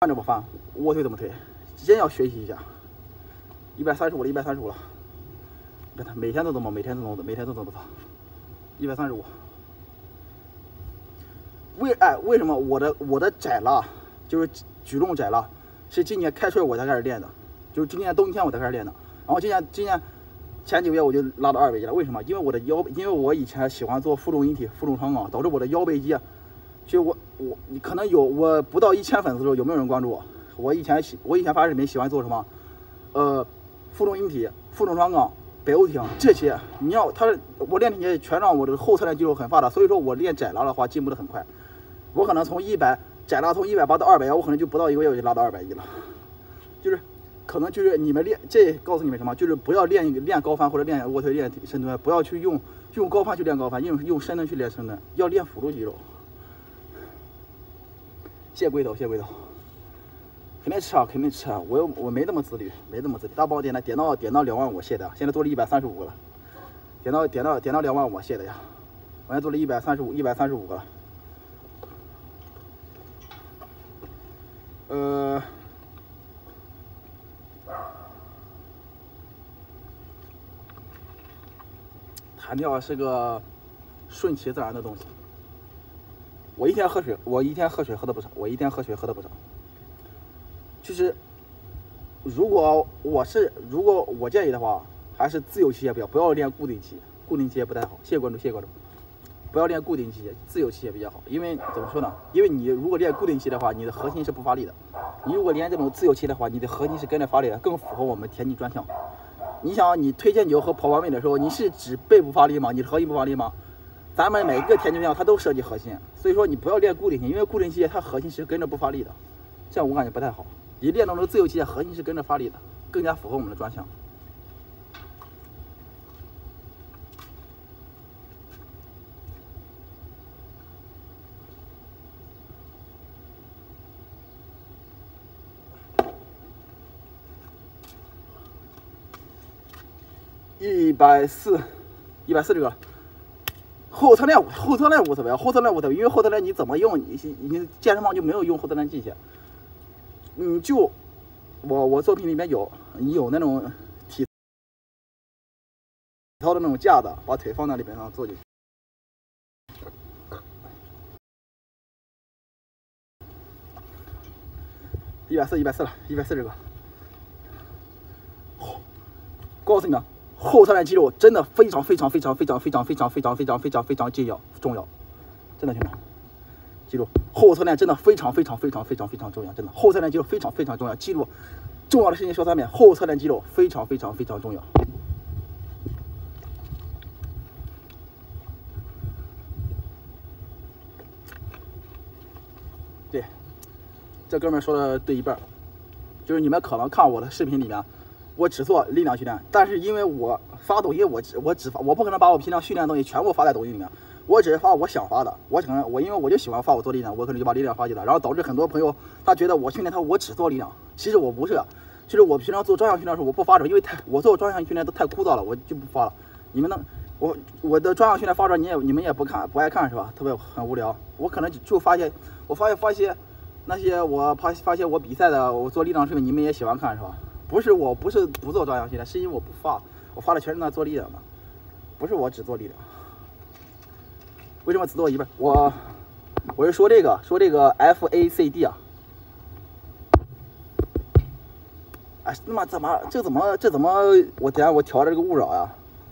看着我翻，卧推怎么推，真要学习一下。135了，135了，每天都这么，每天都这么，135。为什么我的窄拉就是举重窄拉是今年开春我才开始练的，就是今年冬天我才开始练的。然后今年前9月我就拉到200级了。为什么？因为我以前喜欢做负重引体、负重双杠，导致我的腰背肌。就你可能我不到1000粉丝的时候，有没有人关注我？我以前发视频喜欢做什么？负重引体、负重双杠、北欧挺这些。我练这些全让我这个后侧链肌肉很发达，所以说我练窄拉的话进步的很快。我可能从窄拉从180到200，我可能就不到1个月我就拉到210了。就是可能就是你们这告诉你们什么？就是不要练高翻或者练卧推、练深蹲，不要去用高翻去练高翻，用深蹲去练深蹲，要练辅助肌肉。谢龟头，肯定吃啊！我没这么自律，大帮我点到2万5，谢的。现在做了135个了，点到2万5，谢的呀。我现在做了135个了。弹跳是个顺其自然的东西。我一天喝水喝的不少，其实，如果我建议的话，还是自由器械不要练固定器械不太好。谢谢关注。不要练固定器械，自由器械比较好。因为怎么说呢？因为你如果练固定器的话，你的核心是不发力的。你如果练这种自由器的话，你的核心是跟着发力的，更符合我们田径专项。你想，你推荐球和跑完位的时候，你是指背部发力吗？你的核心不发力吗？咱们每个田径项它都涉及核心，所以说你不要练固定器，因为固定器械它核心是跟着不发力的，这样我感觉不太好。你练那种自由器械，核心是跟着发力的，更加符合我们的专项。140个。后侧链无所谓，因为后侧链你怎么用，你健身房就没有用后侧链器械。就我作品里面有那种体操的那种架子，把腿放在里边上坐进去。140个。告诉你们，后侧链肌肉真的非常重要，真的听懂？记住，后侧链真的非常重要，真的，后侧链肌肉非常重要。记住，重要的事情说3遍，后侧链肌肉非常重要。对，这哥们说的对一半，就是你们可能看我的视频里面。我只做力量训练，但是因为我发抖音，我不可能把我平常训练的东西全部发在抖音里面，我只是发我想发的。因为我就喜欢发我做力量，我可能就把力量发进来，然后导致很多朋友他觉得我训练我只做力量，其实我不是。其实我平常做专项训练的时候我不发这，因为我做专项训练都太枯燥了，我就不发了。你们我的专项训练发这你们也不爱看是吧？特别很无聊。我可能就发些那些发现我比赛的我做力量视频，你们也喜欢看是吧？我不是不做专项训练，是因为我不发，我发的全是那做力量的，不是我只做力量。为什么只做一半？我是说这个 FACD 啊。哎，那么这怎么我调了这个勿扰呀？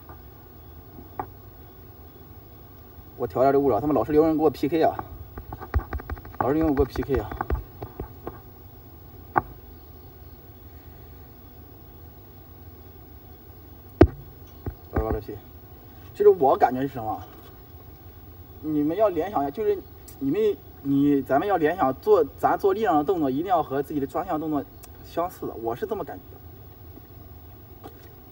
我调了这个勿扰，他们老是有人给我 PK 啊，其实我感觉是什么？你们要联想一下，就是咱们要联想咱做力量的动作，一定要和自己的专项动作相似的，我是这么感觉的。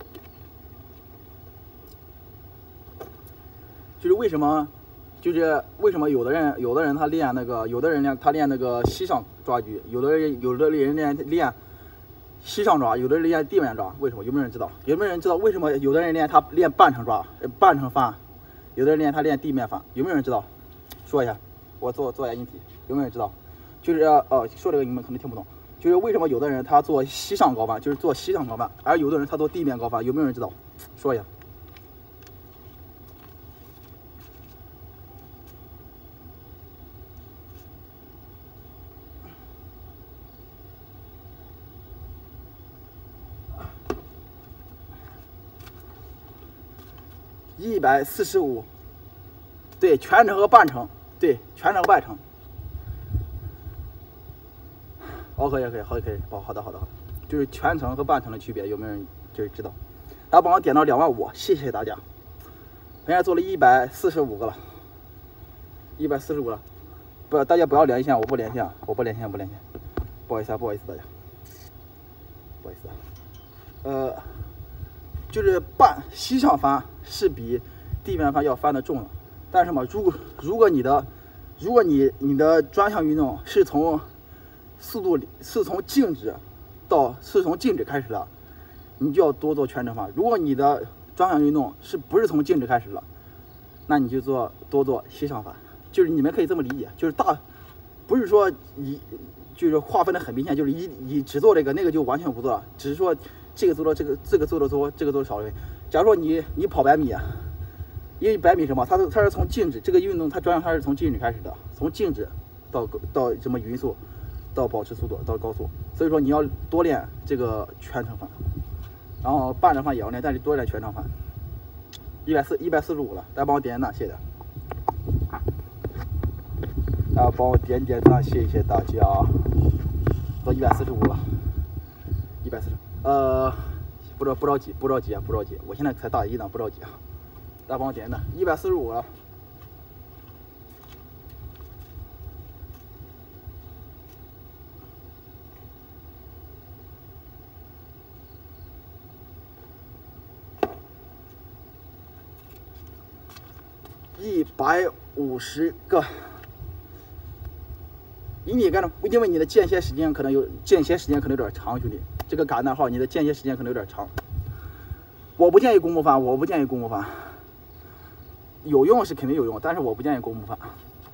就是为什么有的人他练那个膝上抓举，有的人练膝上抓，有的人练地面抓，为什么？有没有人知道？为什么有的人练半程抓、半程翻，有的人他练地面翻？有没有人知道？说一下，我做一下引体，有没有人知道？ 就是说这个你们可能听不懂，就是为什么有的人他做膝上高翻，就是做膝上高翻，而有的人他做地面高翻，有没有人知道？说一下。145，对，全程和半程，对，全程半程。可以，好的，就是全程和半程的区别，有没有人就是知道？他帮我点到25000，谢谢大家。人家做了145个了，145了，不，大家不要连线，我不连线，不好意思大家，不好意思。就是膝上翻是比地面翻要翻的重的，但是嘛，如果你的专项运动是从静止开始的，你就要多做全程翻。如果你的专项运动不是从静止开始的，那你就多做膝上翻。就是你们可以这么理解，就是不是说就是划分的很明显，就是你只做这个，那个就完全不做了，只是说这个做了这个做的多，这个做的少了。假如说你跑100米，因为100米什么，它是从静止这个运动，它专项它是从静止开始的，从静止到什么匀速，到保持速度，到高速。所以说你要多练这个全程翻，然后半程翻也要练，但是多练全程翻。145了，大家帮我点点赞，谢谢。大家帮我点点赞，谢谢大家。到145了，140。不着急，我现在才大一呢，不着急啊。大家帮我点点赞，145了。150个。以你干的，因为你的间歇时间可能有点长，兄弟，这个感叹号，你的间歇时间可能有点长。我不建议公布翻，有用是肯定有用，但是我不建议公布翻，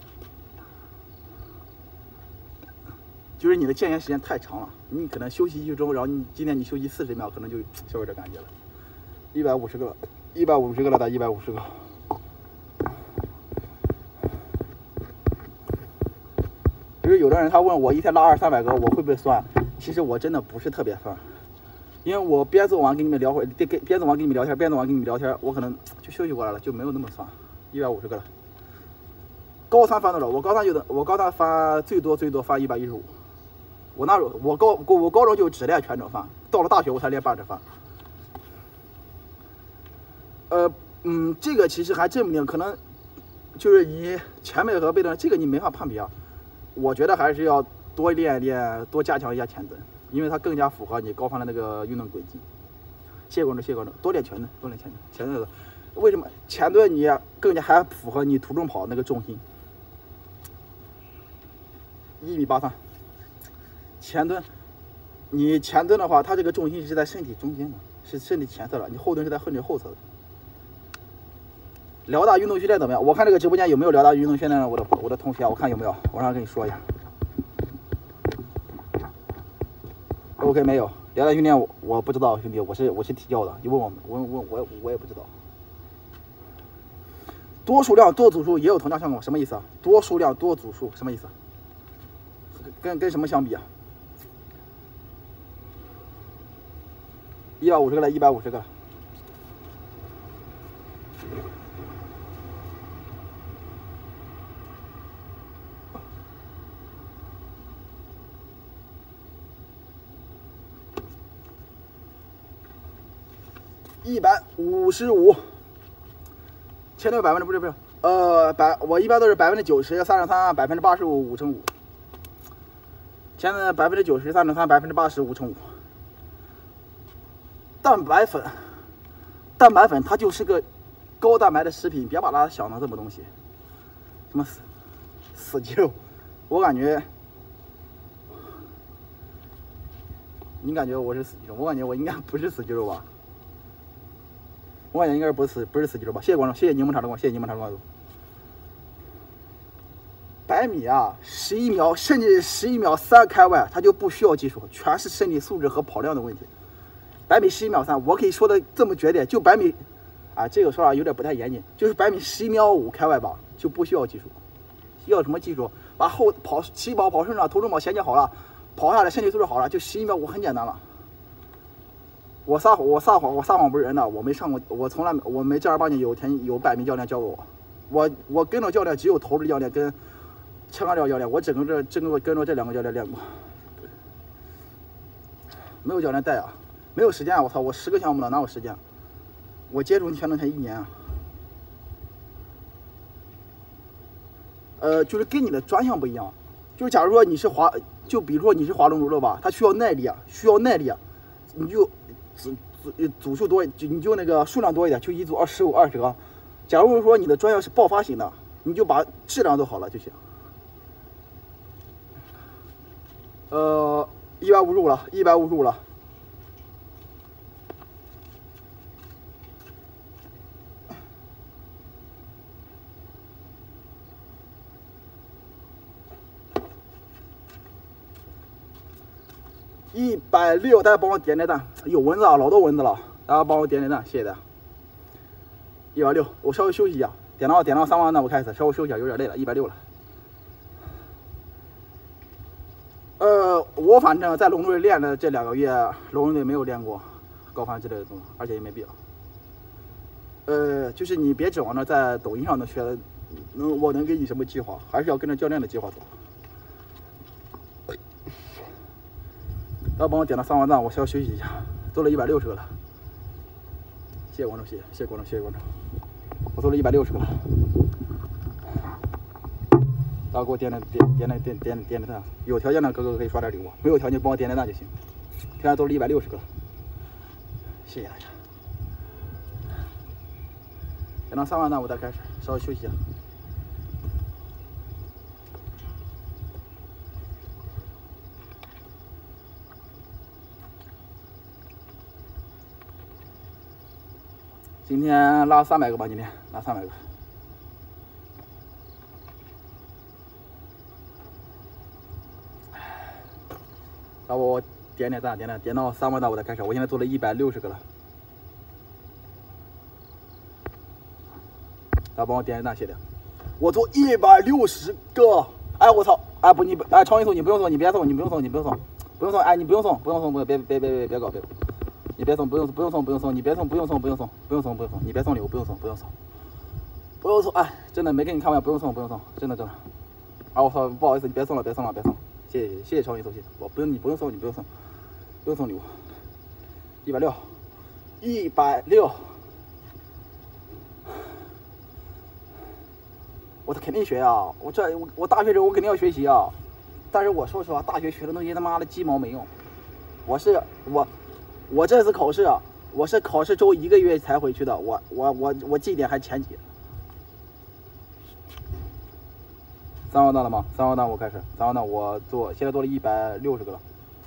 就是你的间歇时间太长了，你可能休息1周，然后今天你休息40秒，可能就稍微有点感觉了。150个了，打150个。就是有的人他问我一天拉200-300个，我会不会酸？其实我真的不是特别酸，因为我边做完跟你们聊会，边做完跟你们聊天，我可能就休息过来了，就没有那么酸。150个了。高3翻多少？我高三翻最多翻115。我高中就只练全程翻，到了大学我才练半程翻。这个其实还真不定，可能就是你前背和背的这个你没法判别啊。我觉得还是要多练练，多加强一下前蹲，因为它更加符合你高翻的那个运动轨迹。谢谢关注，多练前蹲，为什么前蹲你更加还符合你途中跑那个重心？1.83米，前蹲，你前蹲的话，它这个重心是在身体中间的，是身体前侧的，你后蹲是在身体后侧的。辽大运动训练怎么样？我看这个直播间有没有辽大运动训练的我的同学，我看有没有，我让跟你说一下。OK， 没有辽大训练我不知道，兄弟，我是体教的，你问我也不知道。多数量多组数也有同样效果，什么意思啊？多数量多组数什么意思？跟什么相比啊？150个了，150个了。155，前面不是，我一般都是90%、33%、85%、5×5。前面90%、33%、85%、5×5。蛋白粉它就是个高蛋白的食品，别把它想成这么东西，什么死肌肉，我感觉。你感觉我是死肌肉？我感觉我应该不是死肌肉吧？我感觉应该不是死肌肉吧？谢谢观众，谢谢柠檬茶的关注，谢谢柠檬茶的关注。 100米啊，11秒甚至11秒3开外，它就不需要技术，全是身体素质和跑量的问题。100米11秒3，我可以说的这么绝对，就100米啊，这个说法有点不太严谨，就是100米11秒5开外吧，就不需要技术。要什么技术？把起跑、跑顺畅、头重跑衔接好了，跑下来身体素质好了，就11秒5很简单了。我撒谎不是人的，我没上过，我没正儿八经有100米教练教过我。我跟着教练只有投掷教练跟枪杆教练，我只跟着这2个教练练过，没有教练带啊，没有时间啊！我操，我10个项目了，哪有时间？我接触全能才1年啊。就是跟你的专项不一样，就是假如说你是比如说你是划龙舟的吧，它需要耐力，你就组数多，你就那个数量多一点，就一组20个。假如说你的专项是爆发型的，你就把质量做好了就行。155了，155了。160，大家帮我点赞，有蚊子啊，老多蚊子了，大家帮我点赞，谢谢大家。160，我稍微休息一下，点到3万，那我开始，稍微休息一下，有点累了，160了。我反正在龙队练的这2个月，龙队没有练过高翻之类的东西，而且也没必要。就是你别指望着在抖音上能学，我能给你什么计划，还是要跟着教练的计划走。大家帮我点了3万赞，我稍微休息一下，做了160个了。谢谢观众，谢谢观众，谢谢观众，我做了160个了。大家给我点赞，有条件的哥哥可以刷点礼物，没有条件帮我点赞就行。现在做了160个了，谢谢大家。点到3万赞我再开始，稍微休息一下。今天拉300个吧，今天拉300个。要不我点赞，点到3万赞我再开始。我现在做了160个了，大家帮我点赞，谢谢。我做160个，哎我操，哎不你哎超音速你不用送，你别送，哎你不用送，别搞。你别送，不用送，你别送，不用送，你别送礼物，不用送，哎，真的没跟你开玩笑，不用送，真的。啊，我操，不好意思，你别送了，谢谢超级送，谢谢，我不用你不用送礼物，160，我肯定学啊，我大学时候我肯定要学习啊，但是我说实话，大学学的东西他妈的鸡毛没用，我这次考试啊，我是考试周1个月才回去的，我绩点还前几。3万赞了吗？3万赞我开始，3万赞我现在做了160个了。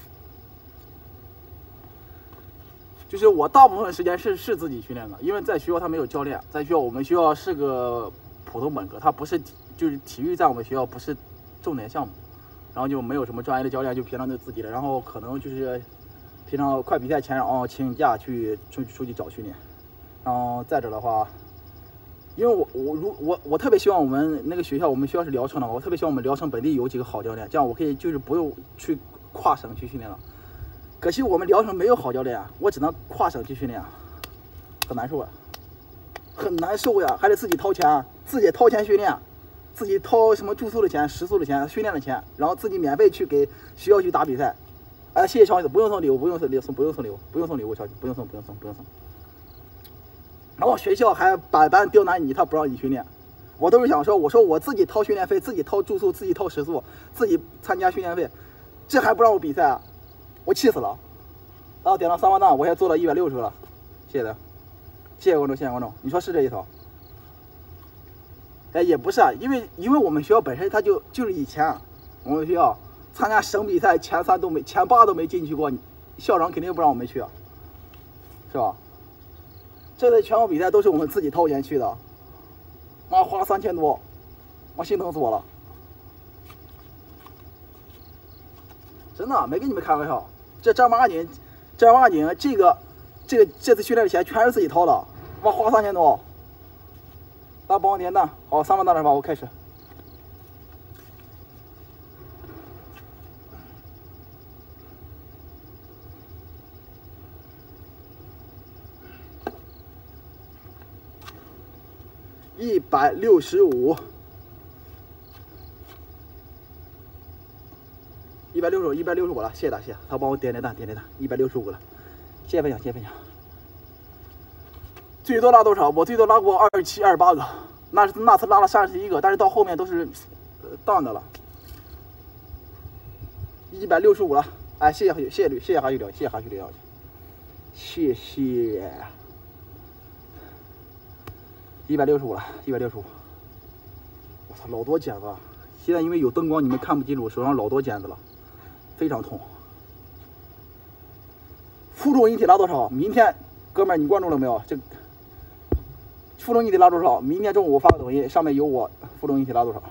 就是我大部分时间是自己训练的，因为在学校他没有教练，在学校我们学校是个普通本科，它不是就是体育在我们学校不是重点项目，然后就没有什么专业的教练，就平常就自己的，然后可能就是平常快比赛前，然后请假出去找训练，然后再者的话，因为我特别希望我们那个学校，我们学校是聊城的嘛，我特别希望我们聊城本地有几个好教练，这样我可以就是不用去跨省去训练了。可惜我们聊城没有好教练，我只能跨省去训练，很难受啊，很难受呀，还得自己掏钱，训练，自己掏什么住宿的钱、食宿的钱、训练的钱，然后自己免费去给学校去打比赛。哎，谢谢乔伊子，不用送礼物，乔伊，不用送。然后学校还百般刁难你，他不让你训练。我都是想说，我说我自己掏训练费，自己掏住宿，自己掏食宿，自己参加训练费，这还不让我比赛啊？我气死了。然后点到3万赞，我现在做了160个了，谢谢的，谢谢观众，你说是这一套？哎，也不是啊，因为我们学校本身它就是以前我们学校参加省比赛前8都没进去过，校长肯定不让我们去啊，是吧？这次全国比赛都是我们自己掏钱去的，花了3000多，我心疼死我了。 真的没跟你们开玩笑。这正儿八经，这次训练的钱全是自己掏的，我花3000多。大家帮我点赞，好，3万大点吧，我开始。165，165，165了，谢谢大家，他帮我点赞，165了，谢谢分享，谢谢分享。最多拉多少？我最多拉过27、28个，那次拉了31个，但是到后面都是荡的了。165了，哎，谢谢哈旭聊，谢谢哈旭聊，谢谢。165了，165。我操，老多茧子了！现在因为有灯光，你们看不清楚，手上老多茧子了，非常痛。负重引体拉多少？明天，哥们儿，你关注了没有？这负重引体拉多少？明天中午我发个抖音，上面有我负重引体拉多少。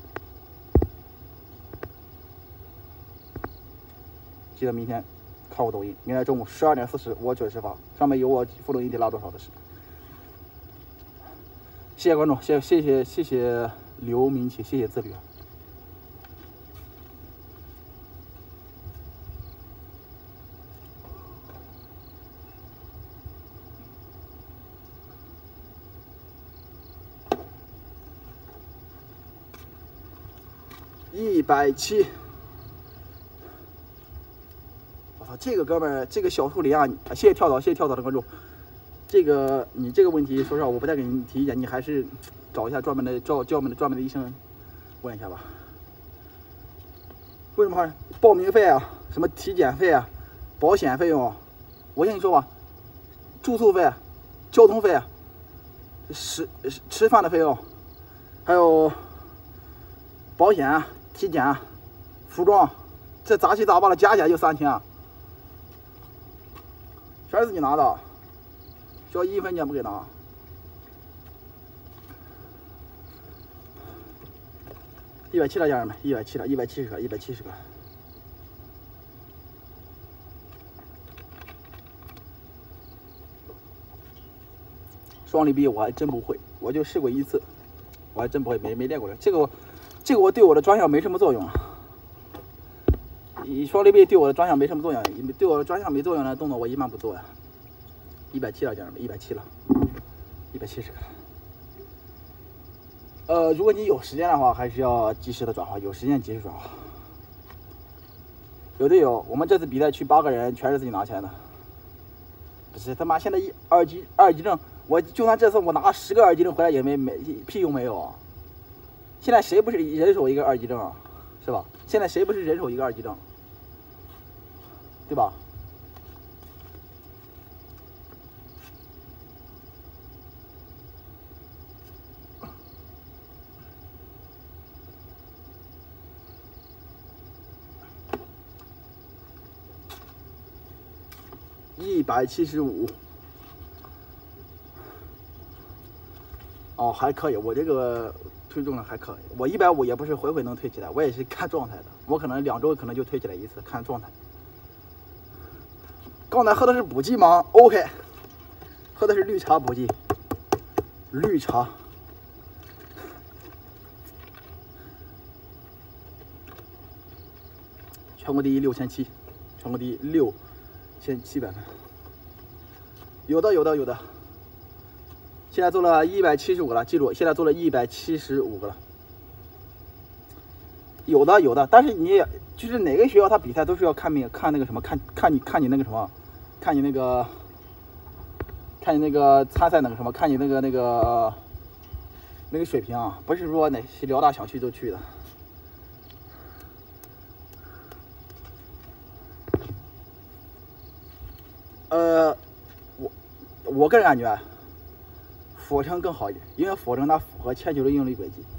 记得明天看我抖音，明天中午12点40我准时发，上面有我负重引体拉多少的事。谢谢关注，谢谢刘明启，谢谢自律。170，我操，这个哥们儿，这个小树林啊，谢谢跳蚤的关注。你这个问题，说实话，我不太给你提意见，你还是找一下专门的医生问一下吧。为什么报名费啊，什么体检费啊，保险费用，我跟你说吧，住宿费、交通费、吃饭的费用，还有保险、体检、服装，这杂七杂八的加起来就3000，全是自己拿的。交1分钱不给拿。170了，家人们，170了，170个，170个。双离臂我还真不会，我就试过1次，我还真不会，没练过这个我对我的专项没什么作用啊。双离臂对我的专项没什么作用，对我的专项没作用的动作我一般不做呀。170了，家人们，170了，170个。如果你有时间的话，还是要及时的转化，有时间及时转化。有队友，我们这次比赛去8个人，全是自己拿钱的。不是他妈，现在二级证，我就算这次我拿10个2级证回来，也没屁用没有啊！现在谁不是人手一个2级证啊？是吧？现在谁不是人手一个2级证？对吧？175，哦，还可以，我这个推重量还可以，我150也不是回能推起来，我也是看状态的，我可能2周可能就推起来1次，看状态。刚才喝的是补剂吗 ？OK， 喝的是绿茶补剂，绿茶。全国第一6700，全国第一6700分。有的。现在做了175个了，记住，现在做了175个了。有的，但是你就是哪个学校他比赛都是要看那个什么，看你那个什么，看你那个参赛那个什么，看你那个水平啊，不是说哪辽大想去就去的。我个人感觉俯卧撑更好一点，因为俯卧撑它符合铅球的应力轨迹。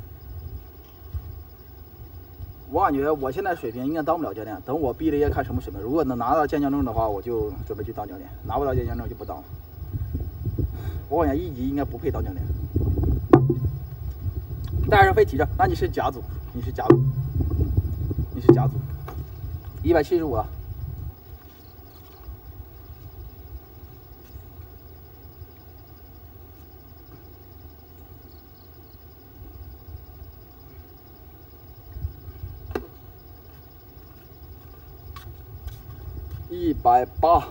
我感觉我现在水平应该当不了教练，等我毕了业看什么水平。如果能拿到健将证的话，我就准备去当教练；拿不到健将证就不当了。我感觉1级应该不配当教练。单人非体证，那你是甲组，你是甲组。 175了。180，180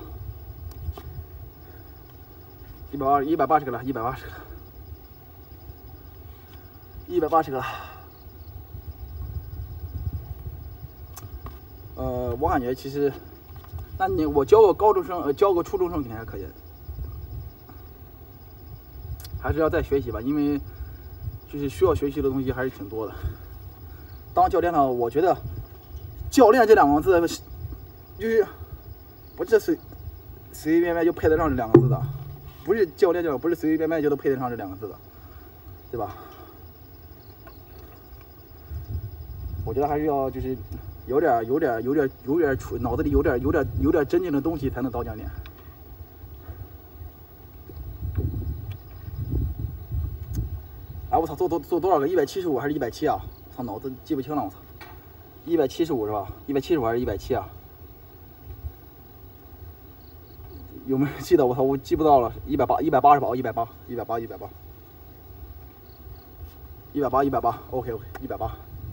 个了，180个了。我感觉其实，那我教个高中生，教个初中生肯定还可以，还是要再学习吧，因为就是需要学习的东西还是挺多的。当教练呢，我觉得教练这2个字，就是不是随随便便就配得上这2个字的，不是教练不是随随便便就能配得上这2个字的，对吧？我觉得还是要就是有点脑子里有点真正的东西才能当教练。哎，我操，做多少个？175还是170啊？我操，脑子记不清了，我操，175是吧？175还是170啊？有没有人记得？我操，我记不到了。180吧，180 ，OK， 180。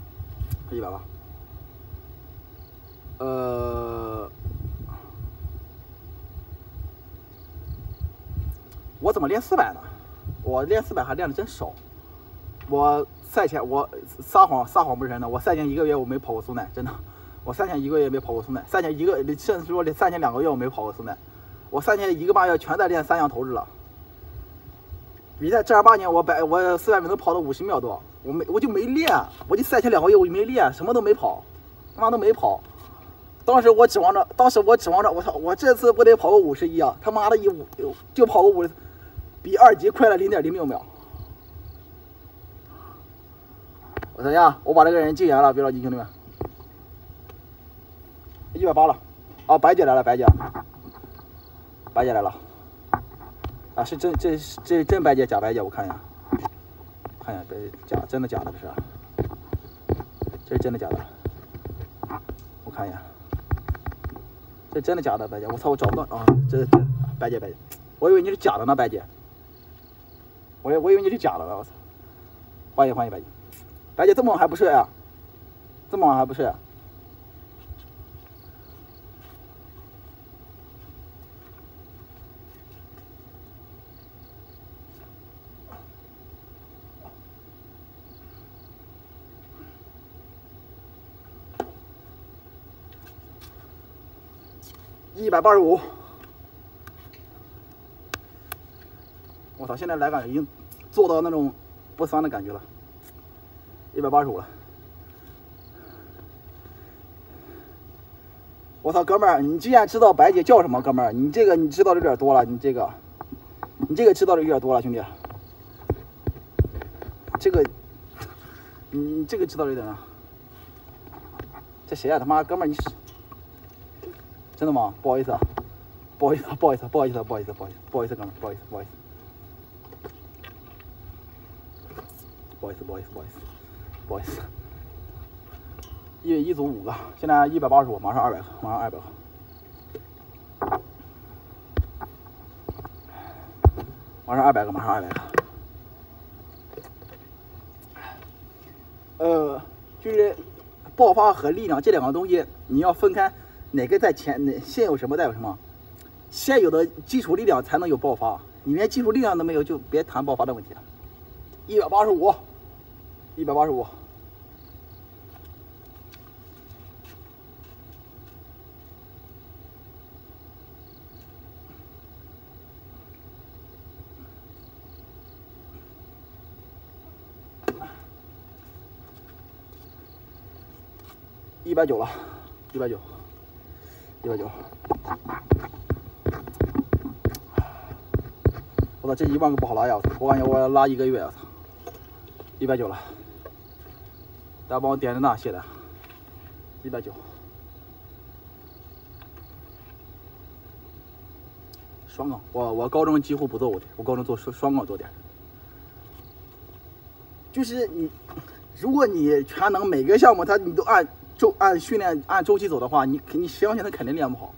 我怎么练400呢？我练400还练的真少。我赛前我撒谎不是真的，我赛前1个月我没跑过速耐，真的。我赛前1个月没跑过速耐，赛前甚至说赛前2个月我没跑过速耐。我赛前1个半月全在练3项投掷了。比赛正儿八经我400米能跑到50秒多，我就没练，我就赛前2个月我就没练，什么都没跑，他妈都没跑。当时我指望着，我操，我这次不得跑个51啊！他妈的就跑个50，比2级快了0.06秒。我说呀，我把这个人禁言了，别着急，兄弟们。180了，啊，白姐来了，白姐来了。啊，是真，这是真白姐假白姐，我看一下，真的假的这是？这是真的假的？我看一下，这真的假的白姐？我操，我找不到啊！这白姐，我以为你是假的呢，白姐。我以为你是假的呢，我操！欢迎白姐，白姐这么晚还不睡啊？这么晚还不睡啊？185，我操！现在来感已经做到那种不酸的感觉了。185了，我操，哥们儿，你既然知道白姐叫什么，哥们儿，你这个你知道的有点多了，你这个知道的有点多了，兄弟。你这个知道的有点啊。这谁啊？他妈，哥们儿，你是真的吗？不好意思，哥们儿，不好意思。一组5个，现在185，马上200个，马上200个。就是爆发和力量这2个东西，你要分开，哪个在前，先有什么再有什么。先有的基础力量才能有爆发，你连基础力量都没有，就别谈爆发的问题了。185。190了，190。我操，这1万个不好拉呀！我感觉我要拉1个月，我操，190了。大家帮我点个赞，谢谢。190。双杠，我高中几乎不做过的，我高中做双杠多点。就是如果你全能每个项目你都按按训练按周期走的话，你相信他肯定练不好。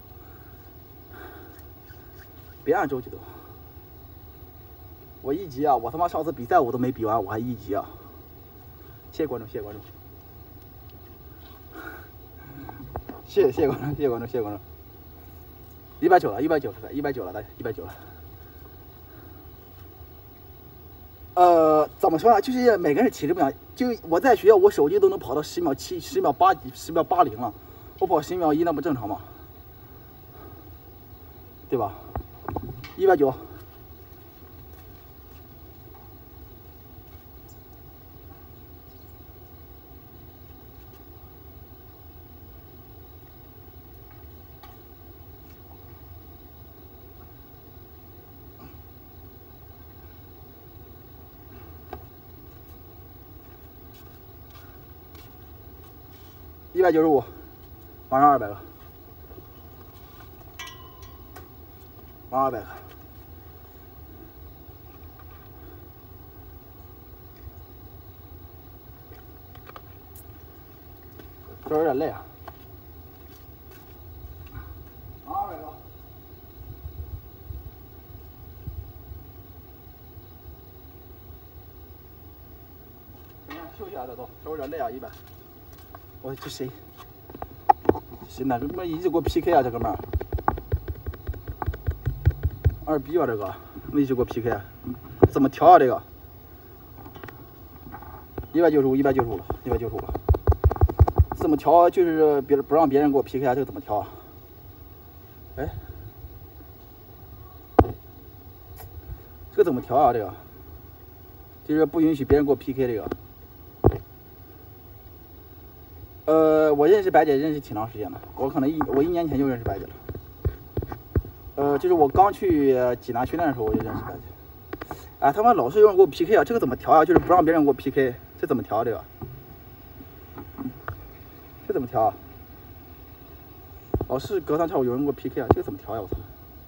别按周期走。我1级啊！我他妈上次比赛我都没比完，我还1级啊！谢谢观众，谢谢观众，谢谢观众，谢谢观众，谢谢观众。190了，190了，大家190了。怎么说呢？就是每个人体质不一样。就我在学校，我手机都能跑到10秒7、10秒8几、10秒80了，我跑10秒1，那不正常吗？对吧？190。195，往上200个，往上200个。这有点累啊。往上200个。等一下休息一下再走，这有点累啊，100。我这谁哪个他妈一直给我 PK 啊？这哥们儿，2逼啊！这个一直给我 PK， 怎么调啊？这个195了，195了。怎么调？就是不让别人给我 PK 啊？这个怎么调啊？哎，这个怎么调啊？这个就是不允许别人给我 PK 这个。我认识白姐认识挺长时间了，我可能我1年前就认识白姐了。就是我刚去济南训练的时候我就认识白姐。哎，他们老是有人给我 PK 啊，这个怎么调啊？就是不让别人给我 PK， 这怎么调啊？这怎么调啊？老是隔3跳有人给我 PK 啊，这个怎么调呀？我操！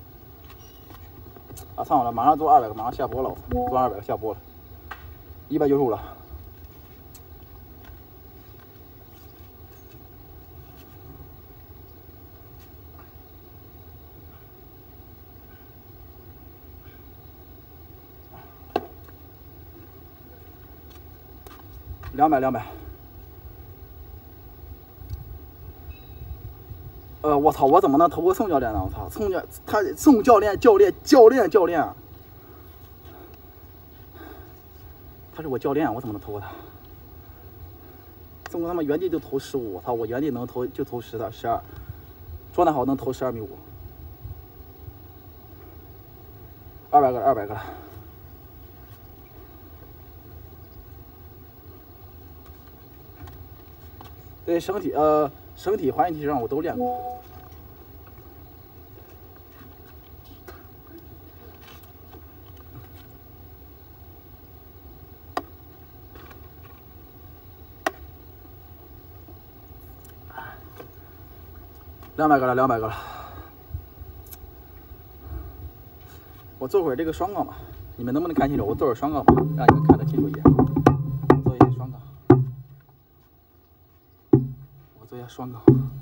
啊，算了，马上做200个，马上下播了，我操，做200个下播了，195了。200。我操，我怎么能投个宋教练呢？我操，宋教练，他是我教练，我怎么能投他？宋他妈原地就投15，我操，我原地能投就投12，状态好能投12.5米。200个了。对身体环境提升我都练过。200个了。我做会儿这个双杠吧，你们能不能看清楚？我做会儿双杠吧，让你们看得清楚一点。做一下双杠。做一下双杠。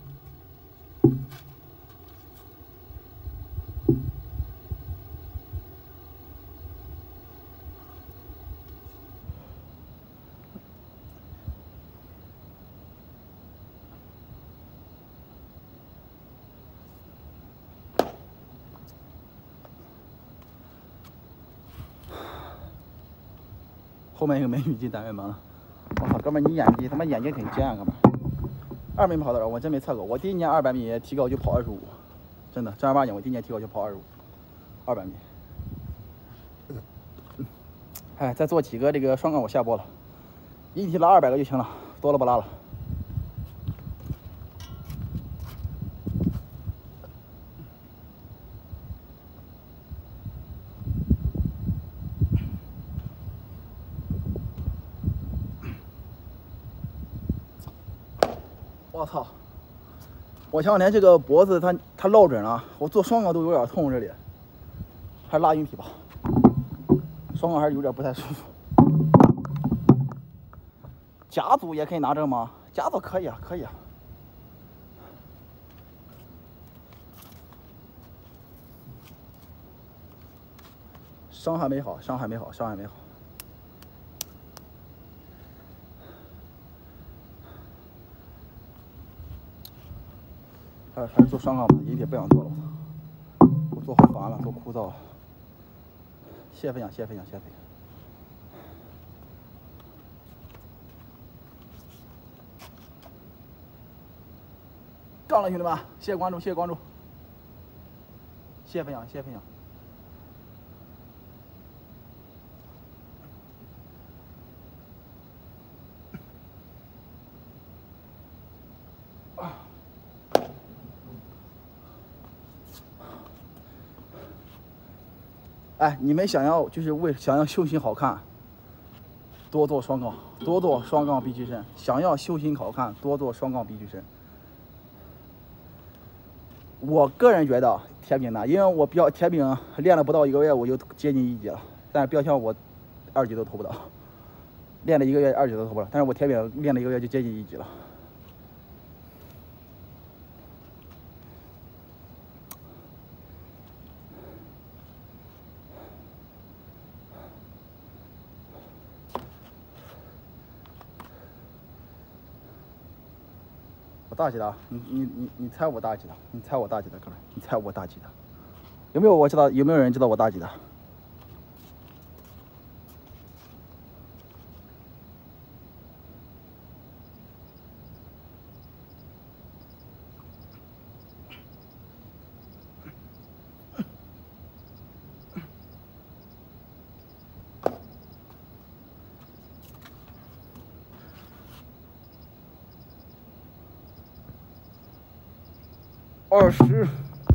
后面一个美女进单元门了，我操，哥们儿你他妈眼睛挺尖啊，哥们儿。200米跑多少？我真没测过。我第1年200米提高就跑25，真的正儿八经，我第1年提高就跑25，200米。哎，再做几个这个双杠，我下播了。一体拉200个就行了，多了不拉了。我操！我前2天这个脖子它落枕了，我做双杠都有点痛，这里还是拉引体吧，双杠还是有点不太舒服。甲组也可以拿证吗？甲组可以啊，可以啊。 伤还没好。还是做双杠吧，引体不想做了，我做好烦了，做枯燥了。谢谢分享。杠了，兄弟们，谢谢关注，谢谢分享。哎，你们想要胸型好看，多做双杠臂屈伸。想要胸型好看，多做双杠臂屈伸。我个人觉得铁饼呢，因为我铁饼练了不到1个月，我就接近1级了。但是不要像我2级都投不到，练了1个月2级都投不到。但是我铁饼练了1个月就接近1级了。我大几的？你猜我大几的？你猜我大几的，哥们？你猜我大几的？有没有人知道我大几的？20。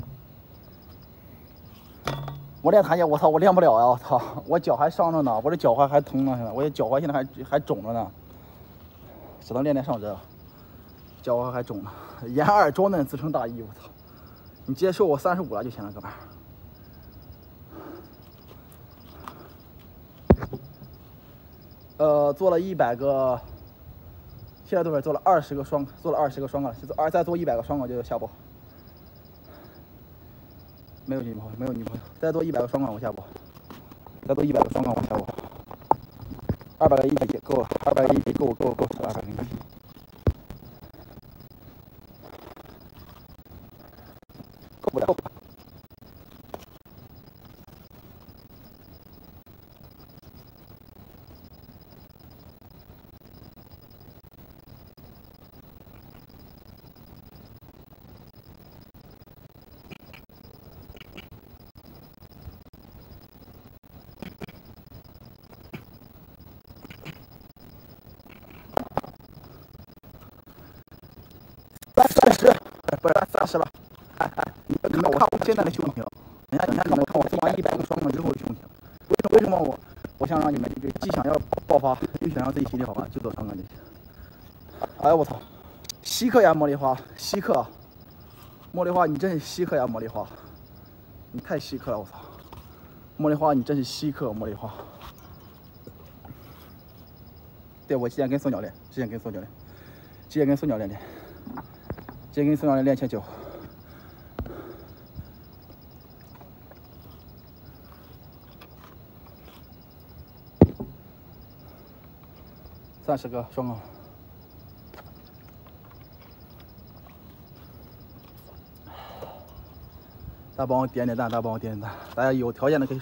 我练弹键，我操，我练不了呀！我操，我脚还伤着呢，我这脚踝还疼呢，现在我这脚踝现在还肿着呢，只能练上肢了。脚踝还肿呢，研2装嫩自称大一，我操！你直接说我35了就行了，哥们儿。做了100个，现在多少？做了20个双杠，再做100个双杠就下播。没有女朋友，再做100个双杠我下播，200个1级够了，200个1级够200个1级。够不了。30了，你们看我现在的胸型，你看我做完100个双杠之后的胸型，为什么我想让你们就是既想要爆发，又想让自己体力好看，就做双杠就行。哎我操，稀客呀茉莉花，稀客，茉莉花你真是稀客呀茉莉花，你太稀客了我操，茉莉花你真是稀客茉莉花。对，我之前跟宋教练练前9。30个双杠。大家帮我点赞，大家有条件的可以，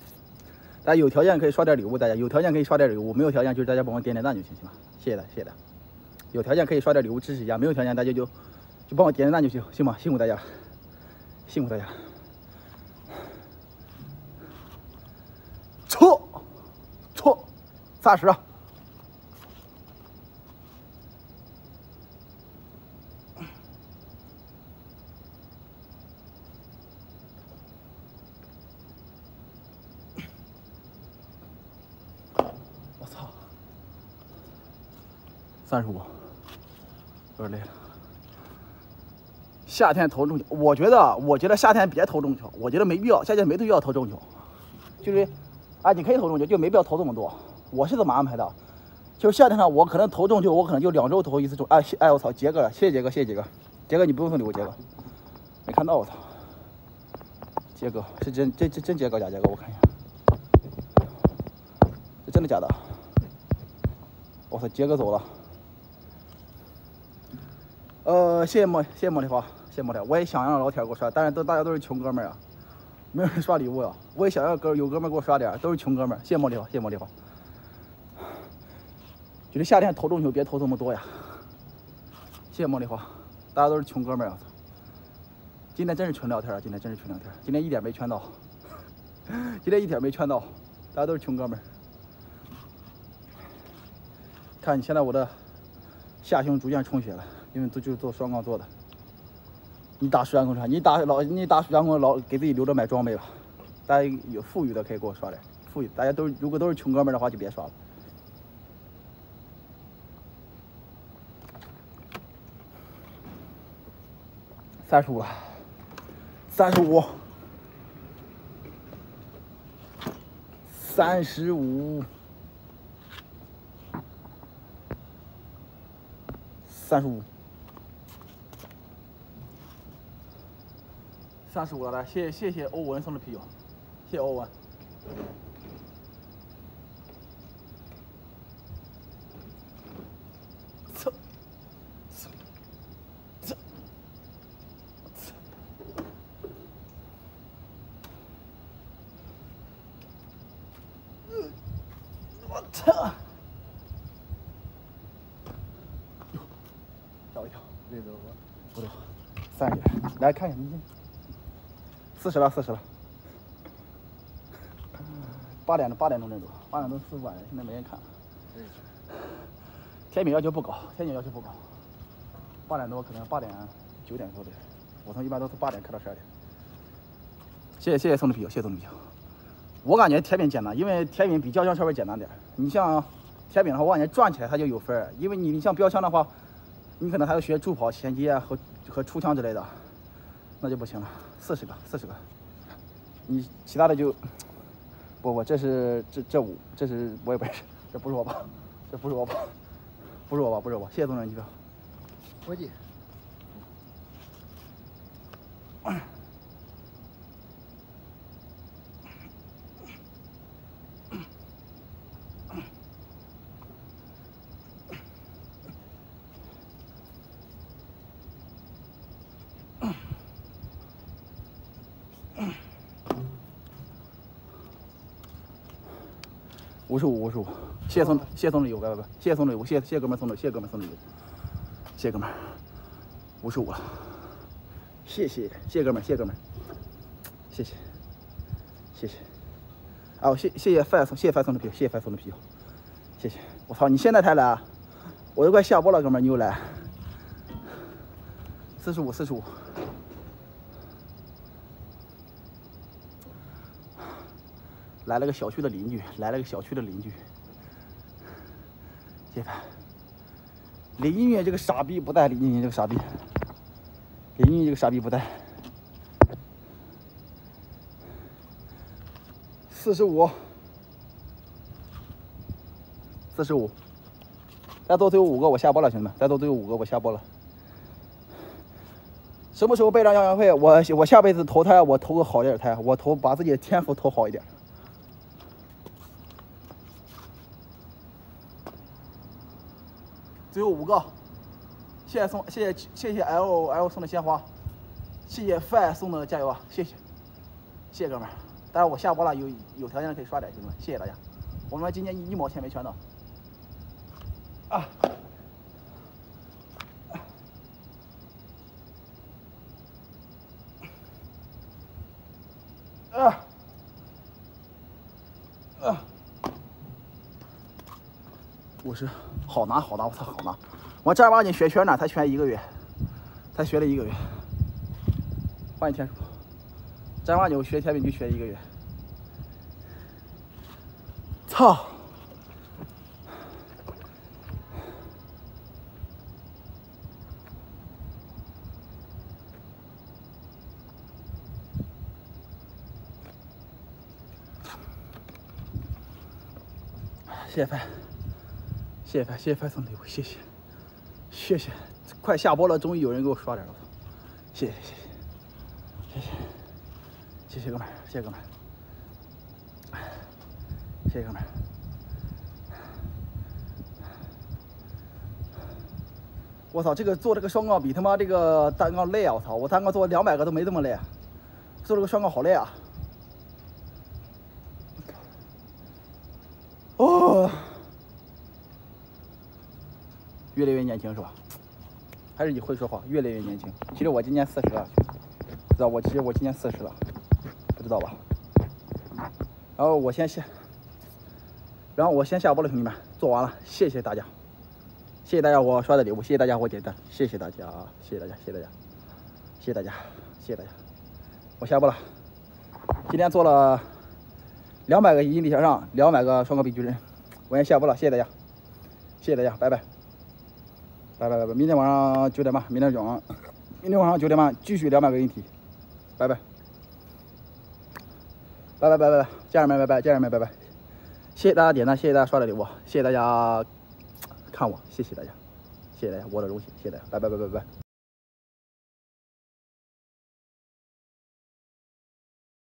刷点礼物，没有条件就是大家帮我点赞就行，行吧？谢谢大家。有条件可以刷点礼物支持一下，没有条件大家就帮我点赞就行，行吗？辛苦大家。错，30。我操，35，有点累了。夏天投重球，我觉得夏天别投重球，我觉得没必要，夏天没必要投重球，就是你可以投重球，就没必要投这么多。我是这么安排的，就是夏天上我可能投重球，我可能就2周投1次重。我操，杰哥，谢谢杰哥，你不用送礼物，杰哥，没看到我操，杰哥是真杰哥假杰哥，我看一下， 这真的假的？我操，杰哥走了。谢谢茉莉花，谢谢茉莉花。我也想让老铁给我刷，但是大家都是穷哥们儿啊，没有人刷礼物呀。我也想要有哥们儿给我刷点，都是穷哥们儿。谢谢茉莉花，谢谢茉莉花。就是夏天投中球别投这么多呀。谢谢茉莉花，大家都是穷哥们儿啊。今天真是纯聊天啊，今天真是纯聊天，今天一点没圈到，今天一点没圈到，大家都是穷哥们儿。看你现在我的下胸逐渐充血了，因为就是做双杠做的。你打13公尺，你打13公尺给自己留着买装备吧。大家有富裕的可以给我刷点，富裕大家如果都是穷哥们儿的话就别刷了。35了，35，35，了，来，谢谢欧文送的啤酒，谢谢欧文。我操！哟，吓我一跳，不对，30点，来看一下明天，40了，8点钟那种，8点钟4晚，现在没人看。天品要求不高，8点多可能8点9点多的，我从一般都是8点开到12点。谢谢送的啤酒，谢谢送的啤酒。我感觉铁饼简单，因为铁饼比标枪稍微简单点。你像铁饼的话，我感觉转起来它就有分，因为你像标枪的话，你可能还要学助跑、衔接和出枪之类的，那就不行了。40个，你其他的就不，这是我也不认识，这不是我吧？谢谢总人机票。 伙计。 55，谢谢送礼物，谢谢送礼物，谢谢哥们送礼物，谢谢哥们，55了，谢谢哥们，谢谢，啊，谢谢范送的啤酒，谢谢，我操，你现在才来，我都快下播了，哥们，你又来，45。来了个小区的邻居，接盘。邻居这个傻逼不带，邻居这个傻逼不带。45，再多最后5个我下播了，兄弟们，再多最后5个我下播了。什么时候备战亚运会？我下辈子投胎，我投个好一点胎，把自己的天赋投好一点。最后5个，谢谢 L 送的鲜花，谢谢 Fi 送的加油啊，谢谢哥们儿，当然我下播了，有条件的可以刷点，兄弟们，谢谢大家，我们今天1毛钱没圈到，50，好拿，我操，好拿！我正儿八经学圈呢，才学了1个月，欢迎天叔，正儿八经我学铁饼就学1个月，操！谢谢范送礼物，谢谢，快下播了，终于有人给我刷点了，谢谢哥们儿， 我操，这个做这个双杠比他妈这个单杠累啊！我操，我单杠做200个都没这么累，做这个双杠好累啊！哦，越来越年轻是吧？还是你会说话，越来越年轻。其实我今年40了，知道我其实我今年40了，不知道吧？然后我先下播了，兄弟们，做完了，谢谢大家。谢谢大家我刷的礼物，谢谢大家我点赞，谢谢大家，谢谢大家，谢谢大家，谢谢大家，谢谢大家。我下播了，今天做了200个引体向上，200个双杠臂举人，我先下播了，谢谢大家，谢谢大家，拜拜，拜拜拜拜。明天晚上9点半，明天晚上9点半继续200个引体，拜拜，拜拜拜拜拜，家人们拜拜，家人们拜拜。谢谢大家点赞，谢谢大家刷的礼物，谢谢大家看我，谢谢大家，谢谢大家，我的荣幸，谢谢大家，拜拜拜拜拜拜。